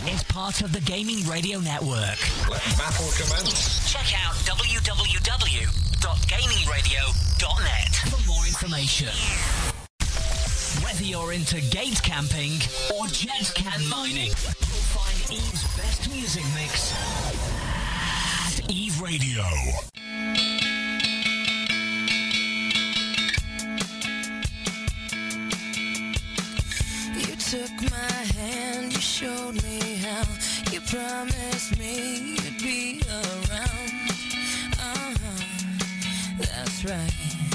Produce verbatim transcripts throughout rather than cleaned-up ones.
is part of the Gaming Radio Network. Let battle commence. Check out w w w dot gaming radio dot net for more information. Whether you're into gate camping or jet can mining, you'll find Eve's best music mix at Eve Radio. You took my hand, you showed me how, you promised me you'd be around. Uh-huh, that's right.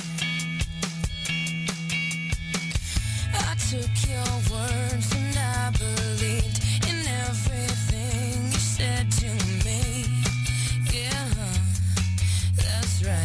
I took your words and I believed in everything you said to me. Yeah, that's right.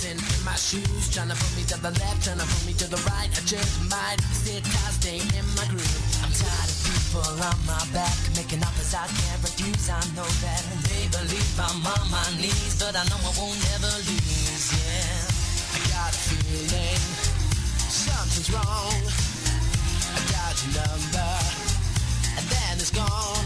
Stepping in my shoes, trying to put me to the left, trying to put me to the right. I just might sit tight, stay in my groove. I'm tired of people on my back, making offers I can't refuse. I know that they believe I'm on my knees, but I know I won't ever lose, yeah. I got a feeling something's wrong. I got your number, and then it's gone.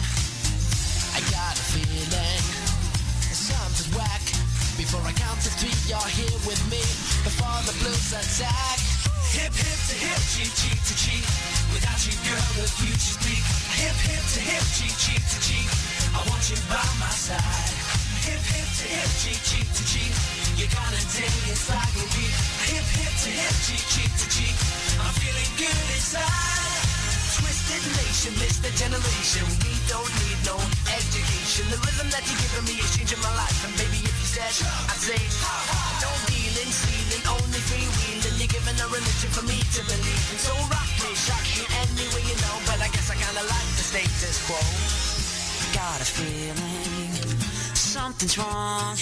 I got a feeling something's whack. Before I count to three, you're here with me. Before the blues attack. Hip, hip to hip, cheek, cheek to cheek. Without you, girl, the future's bleak. Hip, hip to hip, cheek, cheek to cheek. I want you by my side. Hip, hip to hip, cheek, cheek to cheek. You're gonna dig it's like a week. Hip, hip to hip, cheek, cheek to cheek. I'm feeling good inside. Twisted nation, Mister Generation. We don't need no education. The rhythm that you're giving me is changing my life. And baby, if you said, I'd say, no dealing, stealing, only freewheeling. You're giving a religion for me to believe in. So rock me, shock me, any way you know. But I guess I kinda like the status quo. Got a feeling something's wrong.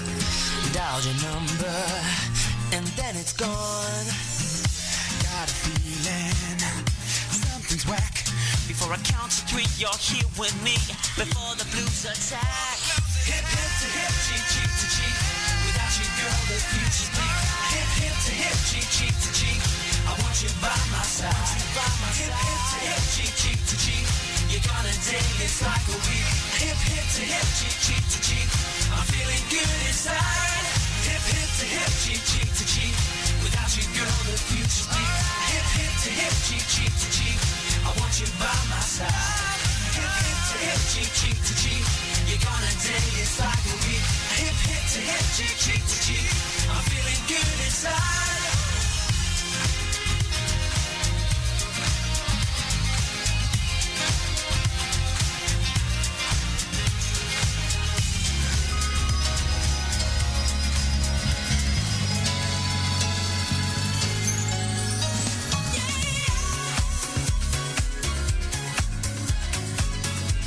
Dialed your number, and then it's gone. Got a feeling something's whack. Before I count to three, you're here with me. Before the blues attack. Hip, hip to hip, cheek, cheek to cheek. Without you, girl, the future's bleak. Hip, hip to hip, cheek, cheek to cheek. I want you by my side. Hip, hip to hip, cheek, cheek to cheek. You're gonna dig it's like a week. Hip, hip to hip, cheek, cheek to cheek. I'm feeling good inside. Hip, hip to hip, cheek, cheek to cheek. Without you, girl, the future's bleak. Hip, hip to hip, cheek, cheek to cheek. I want you by my side. Hip, hip to hip, cheek, cheek to cheek. You're gonna dig it's like a week. Hip, hip to hip, cheek, cheek to cheek. I'm feeling good inside.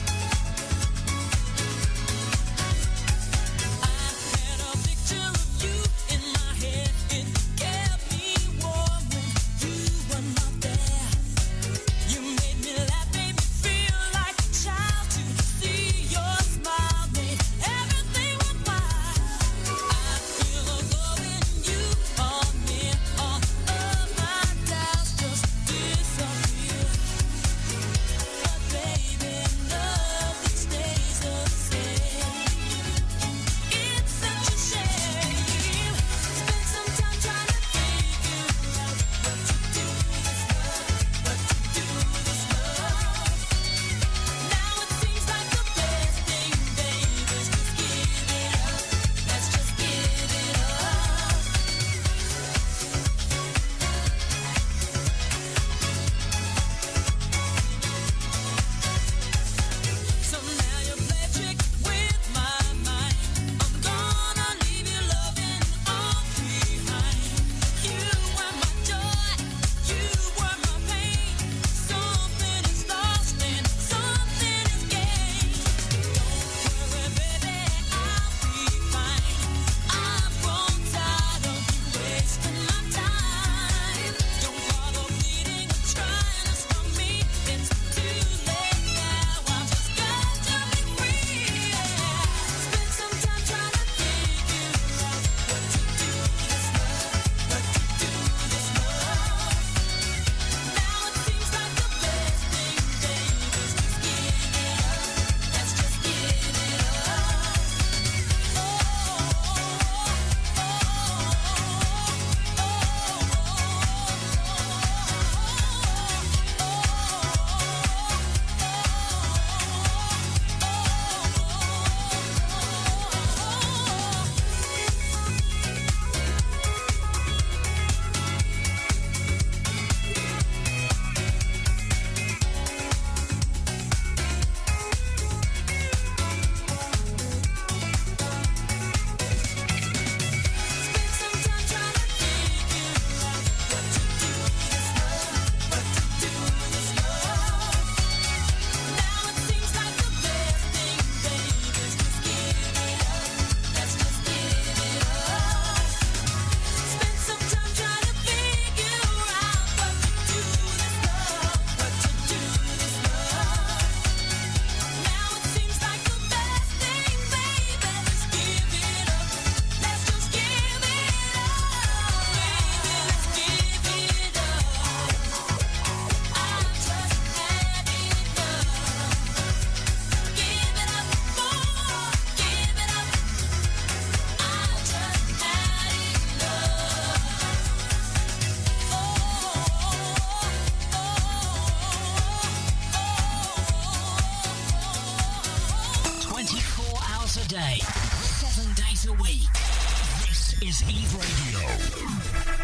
I had a picture of you. is Eve Radio.